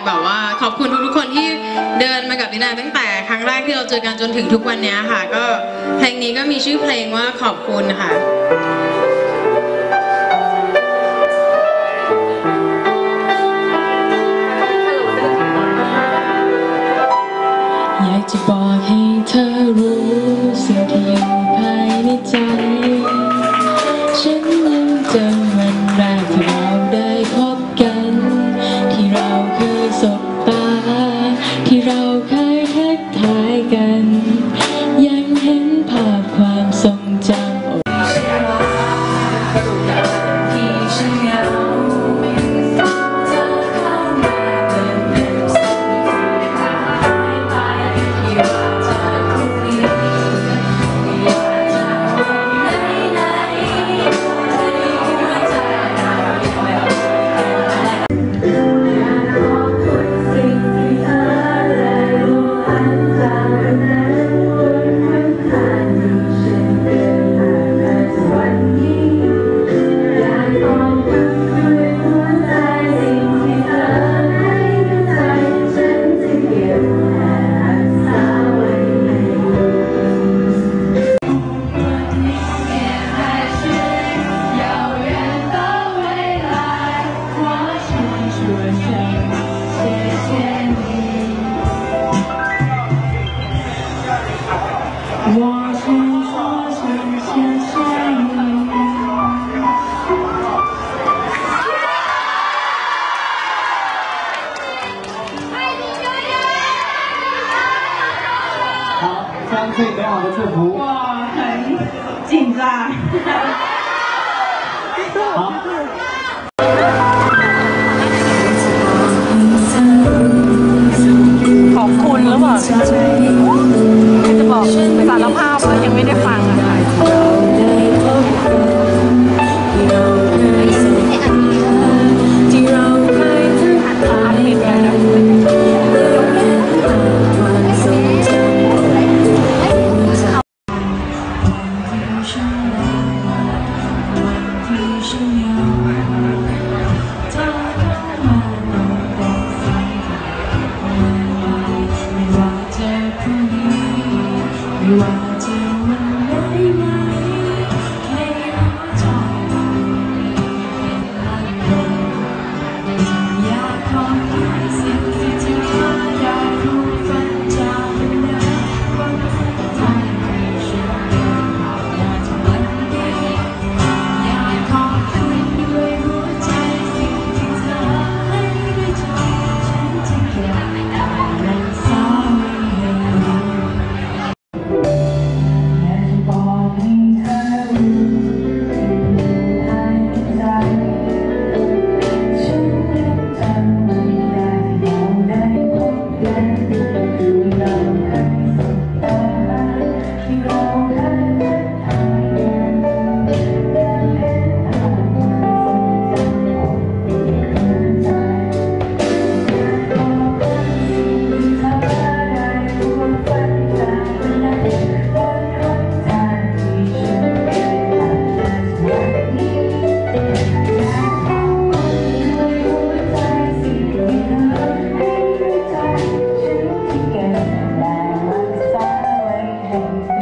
แบบว่าขอบคุณทุกๆคนที่เดินมากับนินาตั้งแต่ครั้งแรกที่เราเจอกันจนถึงทุกวันนี้ค่ะก็เพลงนี้ก็มีชื่อเพลงว่าขอบคุณค่ะอยากจะบอกให้เธอรู้สิ่งที่อยู่ภายในใจฉันยังจำวันแรกที่เราได้พบกันที่เราเคยสบตาที่เราเคยทักทายกันยังเห็นภาพความทรงจำที่ฉันเหงา 3岁美好的祝福。 我很紧张。 好。 ขอบคุณหรือเปล่าจะบอกสารภาพว่ายังไม่ได้ฟังอะค่ะว่าจะวันไหนไหมให้หัวใจเป็นลันลมอยากขอบคุณสิ่งที่เธอได้รู้ฝันจากวันนั้นวันทำให้ฉันเดินผ่านมาถึงวันนี้อยากขอบคุณด้วยหัวใจสิ่งที่เธอให้ด้วยใจฉันจะเก็บรักษาไว้ให้รู้บอกให้เธอรู้ภายในใจฉันยังจำวันแรกที่เราได้พบกันที่เราเคยสบตาที่เราเคยทักทายกันยังเห็นภาพความทรงจำอบอุ่นหัวใจอยากบอกว่าสิ่งที่เธอได้ร่วมฝันจากวันนั้นวันหนทางที่ฉันเคยผ่านมาวันนี้อยากขอบคุณด้วยหัวใจสิ่งที่เธอให้ด้วยใจฉันที่เก็บและรักษาไว้ให้